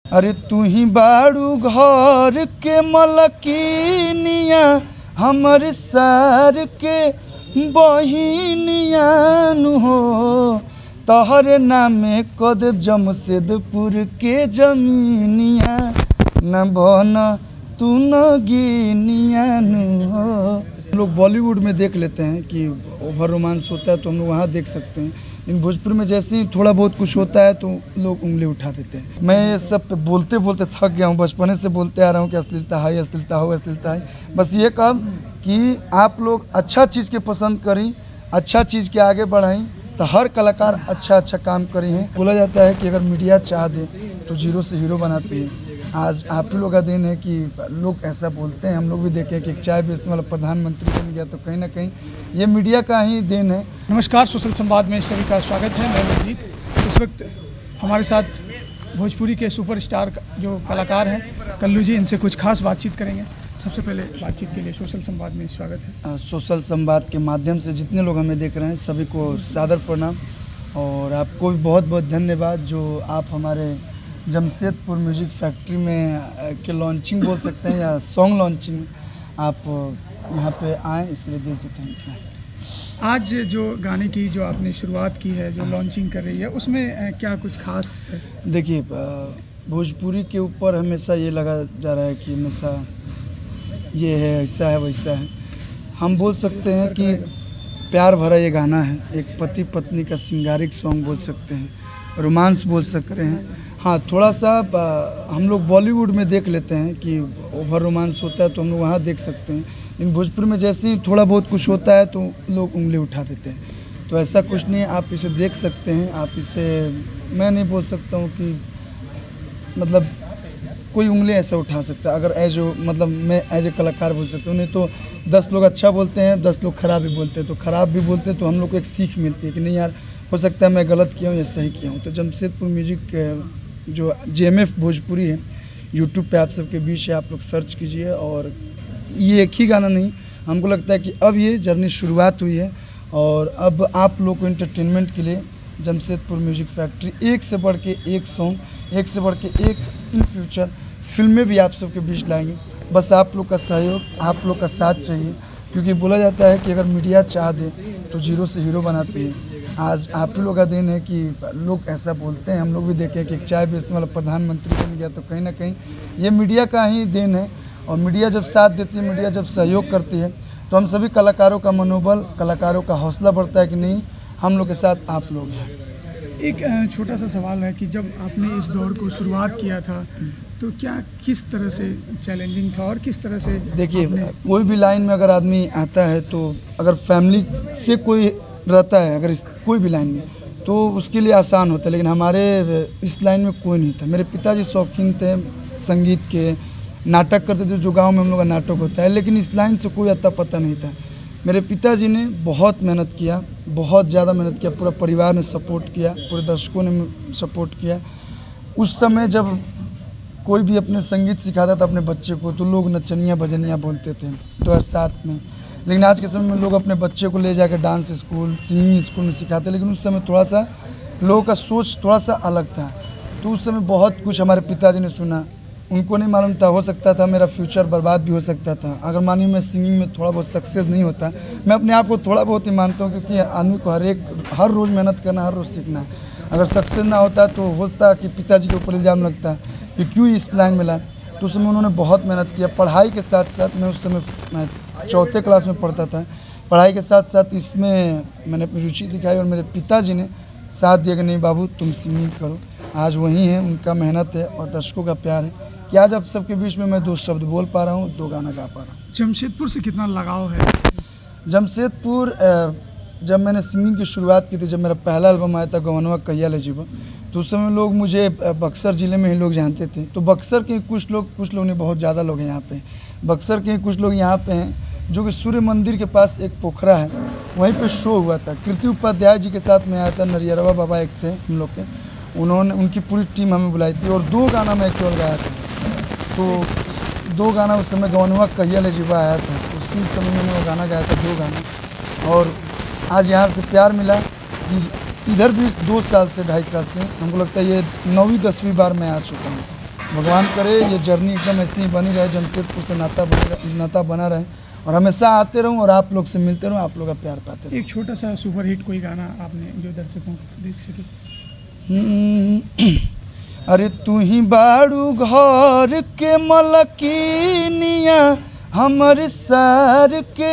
अरे तू ही बाड़ू घर के मलकिनिया हमर सार के बहिनिया नु हो तहरे नामे कदेब जमशेदपुर के जमीनिया न बन तू न गिनिया नु हो। हम लोग बॉलीवुड में देख लेते हैं कि ओवर रोमांस होता है तो हम लोग वहाँ देख सकते हैं, लेकिन भोजपुर में जैसे ही थोड़ा बहुत कुछ होता है तो लोग उंगली उठा देते हैं। मैं ये सब पे बोलते बोलते थक गया हूँ, बचपने से बोलते आ रहा हूँ कि अश्लीलता है, अश्लीलता हो, अश्लीलता है। बस ये कह कि आप लोग अच्छा चीज़ के पसंद करी, अच्छा चीज़ के आगे बढ़ाई, तो हर कलाकार अच्छा काम करी हैं। बोला जाता है कि अगर मीडिया चाह दे तो जीरो से हीरो बनाती है। आज आप ही लोग का दिन है कि लोग ऐसा बोलते हैं। हम लोग भी देखें कि एक चाय बेचने वाला प्रधानमंत्री बन गया, तो कहीं ना कहीं ये मीडिया का ही देन है। नमस्कार, सोशल संवाद में सभी का स्वागत है। मैं रंजीत। इस वक्त हमारे साथ भोजपुरी के सुपरस्टार जो कलाकार हैं कल्लू जी, इनसे कुछ खास बातचीत करेंगे। सबसे पहले बातचीत के लिए सोशल संवाद में स्वागत है। सोशल संवाद के माध्यम से जितने लोग हमें देख रहे हैं सभी को सादर प्रणाम, और आपको भी बहुत बहुत धन्यवाद जो आप हमारे जमशेदपुर म्यूजिक फैक्ट्री में के लॉन्चिंग बोल सकते हैं या सॉन्ग लॉन्चिंग आप यहाँ पे आए, इसके लिए दिल से थैंक यू। आज जो गाने की जो आपने शुरुआत की है, जो लॉन्चिंग कर रही है, उसमें क्या कुछ खास है? देखिए, भोजपुरी के ऊपर हमेशा ये लगा जा रहा है कि हमेशा ये है, ऐसा है, वैसा है। हम बोल सकते हैं कि प्यार भरा ये गाना है, एक पति पत्नी का सिंगारिक सॉन्ग बोल सकते हैं, रोमांस बोल सकते हैं। हाँ, थोड़ा सा हम लोग बॉलीवुड में देख लेते हैं कि ओवर रोमांस होता है तो हम लोग वहाँ देख सकते हैं, लेकिन भोजपुर में जैसे ही थोड़ा बहुत कुछ होता है तो लोग उंगली उठा देते हैं। तो ऐसा कुछ नहीं है, आप इसे देख सकते हैं। आप इसे, मैं नहीं बोल सकता हूँ कि मतलब कोई उंगली ऐसा उठा सकता है। अगर मैं एज ए कलाकार बोल सकता हूँ, नहीं तो 10 लोग अच्छा बोलते हैं, 10 लोग ख़राब भी बोलते हैं। तो ख़राब भी बोलते हैं तो हम लोग को एक सीख मिलती है कि नहीं यार, हो सकता है मैं गलत किया हूँ या सही किया हूँ। तो जमशेदपुर म्यूजिक जो JMF भोजपुरी है, यूट्यूब पे आप सबके बीच है, आप लोग सर्च कीजिए। और ये एक ही गाना नहीं, हमको लगता है कि अब ये जर्नी शुरुआत हुई है और अब आप लोग को एंटरटेनमेंट के लिए जमशेदपुर म्यूजिक फैक्ट्री एक से बढ़ के एक सॉन्ग, एक से बढ़ के एक इन फ्यूचर फिल्में भी आप सबके बीच लाएंगे। बस आप लोग का सहयोग, आप लोग का साथ चाहिए, क्योंकि बोला जाता है कि अगर मीडिया चाह दे तो जीरो से हीरो बनाती है। आज आप ही लोग का दिन है कि लोग ऐसा बोलते हैं। हम लोग भी देखें कि एक चाय बेचने वाला प्रधानमंत्री बन गया, तो कहीं ना कहीं ये मीडिया का ही देन है। और मीडिया जब साथ देती है, मीडिया जब सहयोग करती है, तो हम सभी कलाकारों का मनोबल, कलाकारों का हौसला बढ़ता है कि नहीं, हम लोग के साथ आप लोग हैं। एक छोटा सा सवाल है कि जब आपने इस दौर को शुरुआत किया था तो क्या किस तरह से चैलेंजिंग था और किस तरह से? देखिए, कोई भी लाइन में अगर आदमी आता है तो अगर फैमिली से कोई रहता है, अगर कोई भी लाइन में, तो उसके लिए आसान होता है। लेकिन हमारे इस लाइन में कोई नहीं था। मेरे पिताजी शौकीन थे संगीत के, नाटक करते थे, जो गांव में हम लोग का नाटक होता है, लेकिन इस लाइन से कोई अता पता नहीं था। मेरे पिताजी ने बहुत मेहनत किया, बहुत ज़्यादा मेहनत किया, पूरा परिवार ने सपोर्ट किया, पूरे दर्शकों ने सपोर्ट किया। उस समय जब कोई भी अपने संगीत सिखाता था अपने बच्चे को, तो लोग नचनिया भजनिया बोलते थे 2007 में। लेकिन आज के समय में लोग अपने बच्चे को ले जाकर डांस स्कूल, सिंगिंग स्कूल में सिखाते, लेकिन उस समय थोड़ा सा लोगों का सोच थोड़ा सा अलग था। तो उस समय बहुत कुछ हमारे पिताजी ने सुना, उनको नहीं मालूम था, हो सकता था मेरा फ्यूचर बर्बाद भी हो सकता था अगर मानिए मैं सिंगिंग में थोड़ा बहुत सक्सेस नहीं होता। मैं अपने आप को थोड़ा बहुत ही मानता हूँ, क्योंकि आदमी को हर रोज़ मेहनत करना, हर रोज़ सीखना है। अगर सक्सेस ना होता तो होता कि पिताजी के ऊपर इल्ज़ाम लगता कि क्यों इस लाइन में लाए। तो उस समय उन्होंने बहुत मेहनत किया, पढ़ाई के साथ साथ। मैं उस समय 4th क्लास में पढ़ता था। पढ़ाई के साथ साथ इसमें मैंने अपनी रुचि दिखाई और मेरे पिताजी ने साथ दिया कि नहीं बाबू तुम सिंगिंग करो। आज वही है, उनका मेहनत है और दर्शकों का प्यार है कि आज आप सबके बीच में मैं 2 शब्द बोल पा रहा हूँ, 2 गाना गा पा रहा हूँ। जमशेदपुर से कितना लगाव है? जमशेदपुर, जब मैंने सिंगिंग की शुरुआत की थी, जब मेरा पहला एल्बम आया था गवनवा कहिया ले जीवा, तो उस समय लोग मुझे बक्सर ज़िले में ही लोग जानते थे। तो बक्सर के कुछ लोग नहीं, बहुत ज़्यादा लोग हैं यहाँ पे। बक्सर के कुछ लोग यहाँ पे हैं जो कि सूर्य मंदिर के पास एक पोखरा है, वहीं पे शो हुआ था। कीर्ति उपाध्याय जी के साथ में आया था, नरियरवा बाबा एक थे हम लोग के, उन्होंने, उनकी पूरी टीम हमें बुलाई थी और 2 गाना मैं केवल गाया था। तो 2 गाना उस समय गवनवा कहिया ले जीवा आया था, उसी समय मैंने वो गाना गाया था, 2 गाना। और आज यहाँ से प्यार मिला कि इधर भी 2 साल से 2.5 साल से हमको लगता है ये 9वीं 10वीं बार मैं आ चुका हूँ। भगवान करे ये जर्नी एकदम ऐसी ही बनी रहे, जमशेदपुर से नाता बना रहे और हमेशा आते रहूं और आप लोग से मिलते रहूं, आप लोग का प्यार पाते रहूं। एक छोटा सा सुपर हिट कोई गाना आपने जो दर्शकों को देख सके। अरे तू ही बाड़ू घर के मलकिनिया, हमर सार के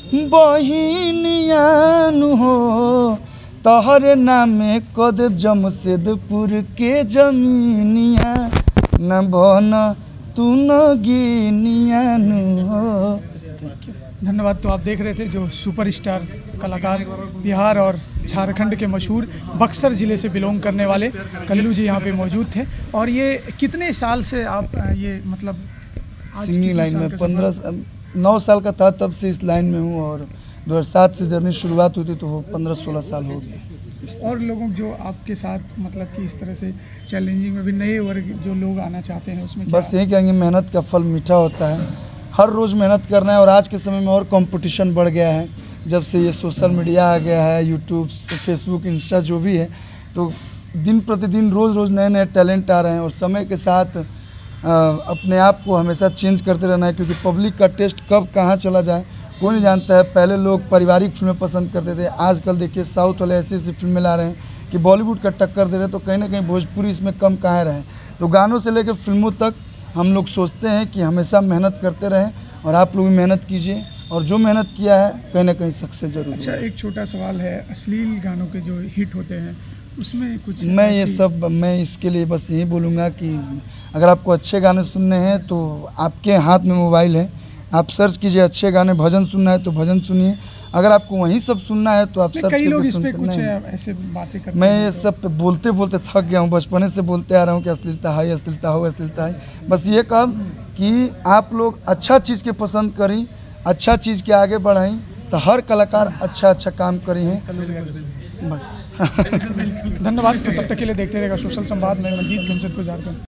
बहिनियान हो, तोहरे नामे कदेब जमशेदपुर के जमीनिया, न बन तू न गिनियान हो। धन्यवाद। तो आप देख रहे थे जो सुपरस्टार कलाकार बिहार और झारखंड के मशहूर बक्सर ज़िले से बिलोंग करने वाले कल्लू जी यहाँ पे मौजूद थे। और ये कितने साल से आप ये मतलब सिंगिंग लाइन में 9 साल का था तब से इस लाइन में हूँ और 2007 से जर्नी शुरुआत हुई थी तो 15-16 साल हो गए। और लोगों जो आपके साथ मतलब कि इस तरह से चैलेंजिंग में भी नए वर्ग जो लोग आना चाहते हैं उसमें बस यही कहेंगे मेहनत का फल मीठा होता है, हर रोज़ मेहनत करना है। और आज के समय में और कंपटीशन बढ़ गया है, जब से ये सोशल मीडिया आ गया है, यूट्यूब, फेसबुक, इंस्टा जो भी है, तो दिन प्रतिदिन रोज़ नए नए टैलेंट आ रहे हैं और समय के साथ अपने आप को हमेशा चेंज करते रहना है, क्योंकि पब्लिक का टेस्ट कब कहाँ चला जाए कोई नहीं जानता है। पहले लोग पारिवारिक फिल्में पसंद करते थे, आजकल देखिए साउथ वाले ऐसी फिल्में ला रहे हैं कि बॉलीवुड का टक्कर दे रहे हैं, तो कहीं ना कहीं भोजपुरी इसमें कम कहाँ रहे। तो गानों से लेकर फिल्मों तक हम लोग सोचते हैं कि हमेशा मेहनत करते रहें और आप लोग भी मेहनत कीजिए और जो मेहनत किया है कहीं ना कहीं सक्सेस जरूर। अच्छा, एक छोटा सवाल है, अश्लील गानों के जो हिट होते हैं उसमें कुछ मैं इसके लिए बस यही बोलूँगा कि अगर आपको अच्छे गाने सुनने हैं तो आपके हाथ में मोबाइल है, आप सर्च कीजिए अच्छे गाने, भजन सुनना है तो भजन सुनिए, अगर आपको वहीं सब सुनना है तो आप सर्च करके सुनते नहीं। ऐसे बातें करते मैं ये सब बोलते बोलते थक गया हूँ, बचपने से बोलते आ रहा हूँ कि अश्लीलता है, अश्लीलता हो, अश्लीलता है। बस ये कह कि आप लोग अच्छा चीज़ के पसंद करें, अच्छा चीज़ के आगे बढ़ाएं, तो हर कलाकार अच्छा काम करी हैं बस। धन्यवाद। तो तब तक के लिए देखते रहेगा सोशल संवाद में। मंजीत, जमशेदपुर, झारखंड।